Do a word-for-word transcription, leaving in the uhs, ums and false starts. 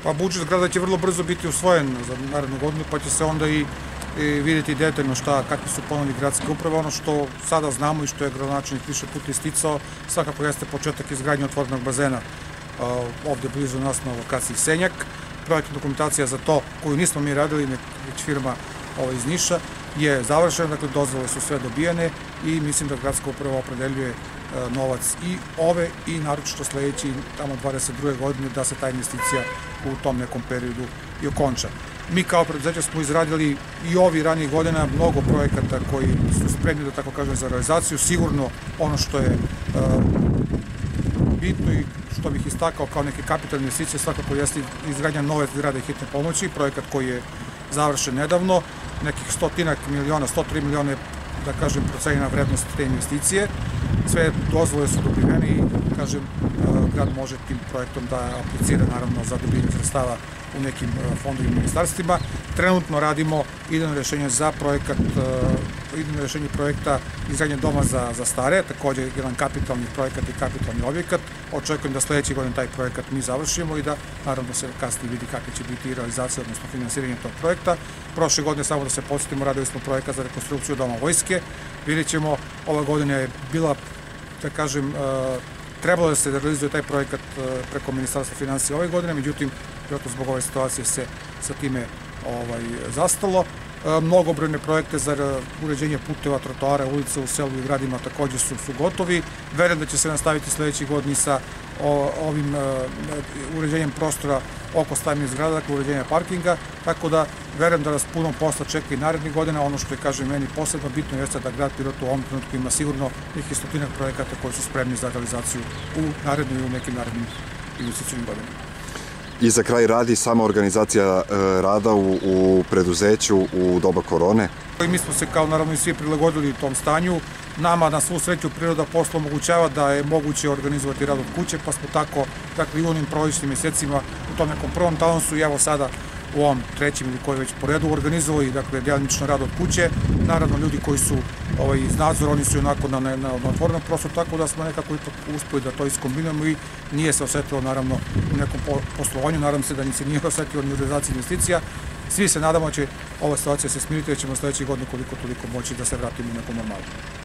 Pa budžet grada će vrlo brzo biti usvojen za narednu godinu, pa će se onda i vidjeti detaljno šta, kakvi su planovi gradske uprave. Ono što sada znamo i što je gradonačelnik više puta isticao, svakako jeste početak izgradnje otvorenog bazena ovde blizu nas na lokaciji Senjak. Projektna dokumentacija za to, koju nismo mi radili, već firma iz Niša, je završena, dakle dozvole su sve dobijene i mislim da gradska uprava opredeljuje novac i ove i naročito sledeći tamo dvadeset druge godine da se ta investicija u tom nekom periodu i okonča. Mi kao preduzeće smo izradili i ovi ranijih godina mnogo projekata koji su spremni, da tako kažem, za realizaciju. Sigurno ono što je bitno i što bih istakao kao neke kapitalne investicije svakako jeste izgradnja nove zgrade hitne pomoći, projekat koji je završen nedavno, nekih stotinak miliona, sto tri miliona je, da kažem, procenjena vrednost te investicije. Sve dozvole su dobivene i, kažem, grad može tim projektom da aplicira, naravno, za dobivanje sredstava u nekim fondovima i ministarstvima. Trenutno radimo idejno rešenje za projekat, idejno rešenje projekta izgradnje doma za stare, takođe jedan kapitalni projekat i kapitalni objekat. Očekujem da sledeće godine taj projekat mi završimo i da, naravno, se kasnije vidi kakva će biti realizacija, odnosno finansiranje tog projekta. Prošle godine, samo da se podsjetimo, radili smo projekat za rekonstrukciju Doma vojske. Vidjet ćemo, ova godina je bila, da kažem, trebalo da se realizuje taj projekat preko Ministarstva finansija ove godine, međutim, vjerojatno zbog ove situacije se sa time zastalo. Mnogobrojne projekte za uređenje puteva, trotoara, ulica u selu i gradima takođe su gotovi. Verujem da će se nastaviti sledećih godina sa ovim uređenjem prostora oko stambenih zgrada, dakle uređenja parkinga, tako da verujem da nas puno posla čeka i narednih godina. Ono što je, kažem, meni posebno bitno jeste da grad Pirot u ovom trenutku ima sigurno nekih stotinak projekata koji su spremni za realizaciju u narednim i u nekim narednim investicijnim godinama. I za kraj, radi sama organizacija rada u preduzeću u doba korone? Mi smo se, kao naravno i svi, prilagodili tom stanju. Nama, na svu sreću, priroda posla omogućava da je moguće organizovati rad od kuće, pa smo tako, dakle, i u onim prolećnim mesecima u tom nekom prvom talansu i evo sada u ovom trećem ili koji već po redu organizovali, dakle, djelimično rad od kuće. Naravno, ljudi koji su iz nadzora, oni su onako na otvorenom prostoru, tako da smo nekako ipak uspeli da to iskombinujemo i nije se osetilo, naravno, u nekom poslovanju. Nadam se da se nije osetilo ni u realizaciji investicija. Svi se nadamo da će ova situacija se smiriti, da ćemo sledeće godine koliko toliko moći da se vratimo u neku normalu.